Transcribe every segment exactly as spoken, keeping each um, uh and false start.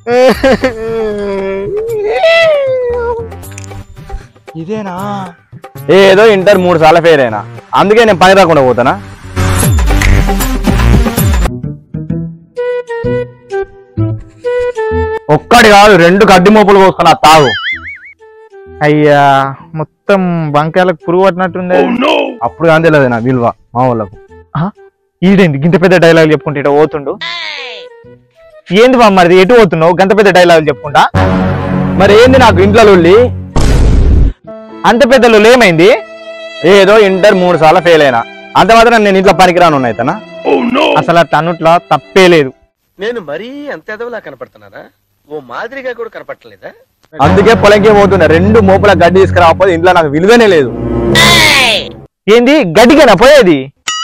ఇదేనా? ఏదో ఇంటర్ మూడు సార్లు ఫెయిల్ అయినా, అందుకే నేను పని రాకుండా పోతానా? ఒక్కడి కాదు రెండు గడ్డి మోపులు పోసుకున్నా తాగు. అయ్యా మొత్తం బంకాయలకు పురుగు పట్టినట్టుంది. అప్పుడు కానీ తెలియదు నా విలువ మా వాళ్ళకు. ఈడేంది గింత పెద్ద డైలాగ్ చెప్పుకుంటే ఇట పోతుండు? ఏంది బామ్మది ఎటు పోతున్నావు గంత పెద్ద డైలాగ్ చెప్పుకుంటా? మరి ఏంది నాకు ఇంట్లో లొల్లి? అంత పెద్ద లొల్లి ఏమైంది? ఏదో ఇంటర్ మూడు సార్లు ఫెయిల్ అయినా, అంత మాత్రం నేను ఇంట్లో పనికిరాను ఉన్నాయితనా? అసలు తనుట్లా తప్పే లేదు. నేను మరీ అంత ఎదవలా కనపడుతున్నారా? ఓ మాదిరిగా కూడా కనపడలేదా? అందుకే పొలంకే పోతున్నా. రెండు మోపుల గడ్డి తీసుకురాకపోతే ఇంట్లో నాకు విలువనే లేదు. ఏంది గడ్డికేనా పోయేది?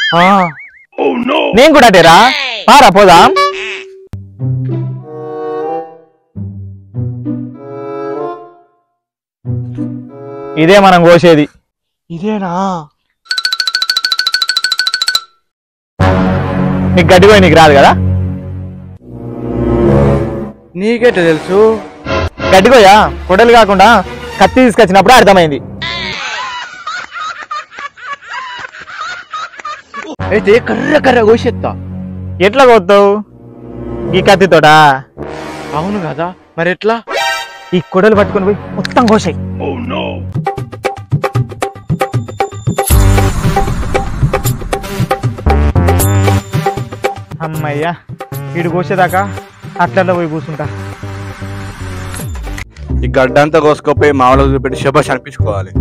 నేను కూడా అటేరా పారా పోదాం. ఇదే మనం కోసేది. ఇదేనా? నీకు గడ్డి పోయి నీకు రాదు కదా? నీకేట తెలుసు? గడ్డికోయా కొడలు కాకుండా కత్తి తీసుకొచ్చినప్పుడు అర్థమైంది. అయితే కర్ర కర్ర కోసేస్తా. ఎట్లా కోస్తావు? ఈ కత్తితోటా? అవును కదా, మరి ఎట్లా? ఈ కొడలు పట్టుకొని పోయి మొత్తం కోసాయి. అమ్మయ్యా వీడు కోసేదాకా అట్లా పోయి కూర్చుంటా. ఈ గడ్డంతా కోసుకోపోయి మామూలు చూపెట్టి శబాష్ అనిపించుకోవాలి.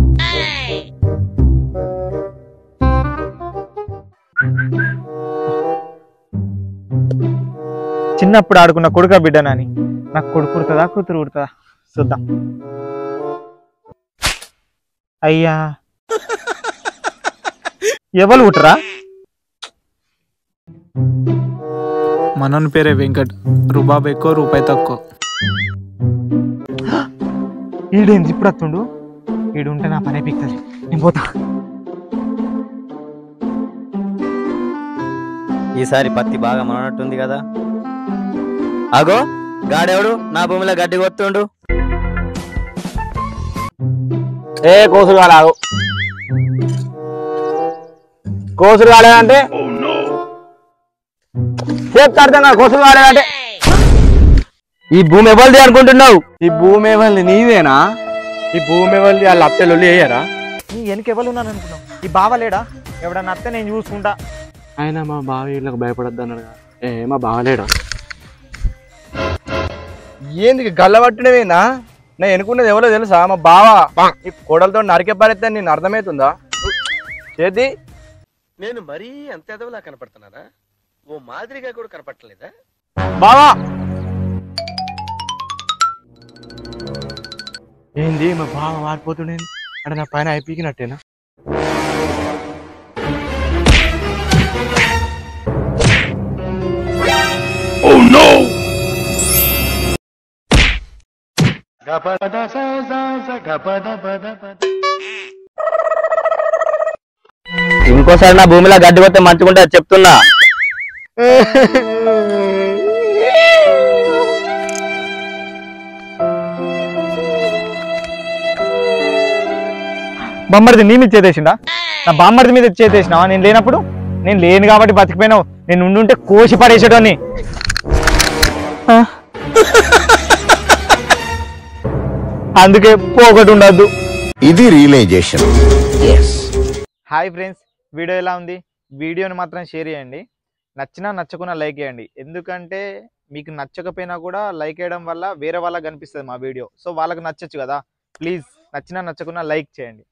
చిన్నప్పుడు ఆడుకున్న కొడుక బిడ్డనని నాకు కొడుకు కుడుతుందా కూతురు కుడుతుందా చూద్దాం. అయ్యా ఎవరు కుట్టరా? మనోని పేరే వెంకట్, రుబాబ్ ఎక్కువ రూపాయి తక్కువ. ఈడేంది ఇప్పుడు వస్తుండు? ఈడు ఉంటే నా పని పిక్తుంది, నేను పోతా. ఈసారి పత్తి బాగా మననట్టుంది కదా. అగో గాడెవడు నా భూమిలో గడ్డి కొత్తుండు. ఏ కోసులు కాలాగు, కోసులు కాలేదంటే చెప్తాడుతున్నా. కోసులు కాలేదంటే ఈ భూమి ఎవరిది అనుకుంటున్నావు? ఈ భూమి ఎవరిది? నీదేనా? ఈ భూమి ఎవరిది? వాళ్ళ అత్తలు వేయరా? నీ వెనక ఎవరు ఉన్నాను అనుకున్నావు? ఈ బావ లేడా? ఎవడన్నా అత్తే నేను చూసుకుంటా. ఆయన మా బావ వీళ్ళకి భయపడద్దు అన్నాడు. ఏ మా బావలేడా? ఏంది గల్లబట్టినవేనా? నేను ఎనుకున్నది ఎవరో తెలుసా? మా బావ. ఈ కోడలతో నరికే పరిస్థితి నేను అర్థమవుతుందా? చేతి నేను మరీ అంత ఎదవలా కనపడుతున్నారా? ఓ మాదిరిగా కూడా కనపడలేదా? బావా ఏంది మా బావ మారిపోతుండే? అంటే నా పైన అయిపోయినట్టేనా? ఇంకోసారి నా భూమిలో గడ్డి కొత్తే మంచుకుంటే చెప్తున్నా. బామ్మర్ది నీ మీద చేసేసిండా? నా బామ్మర్ది మీద చేసేసినావా? నేను లేనప్పుడు? నేను లేను కాబట్టి బతికిపోయినావు. నేను ఉండుంటే కోసి పడేసేటోని. అందుకే పోగొట్టు ఉండద్దు. ఇది రియలైజేషన్. హాయ్ ఫ్రెండ్స్, వీడియో ఎలా ఉంది? వీడియోని మాత్రం షేర్ చేయండి. నచ్చినా నచ్చకున్నా లైక్ చేయండి. ఎందుకంటే మీకు నచ్చకపోయినా కూడా లైక్ చేయడం వల్ల వేరే వాళ్ళకి కనిపిస్తుంది మా వీడియో. సో వాళ్ళకి నచ్చచ్చు కదా. ప్లీజ్ నచ్చినా నచ్చకున్నా లైక్ చేయండి.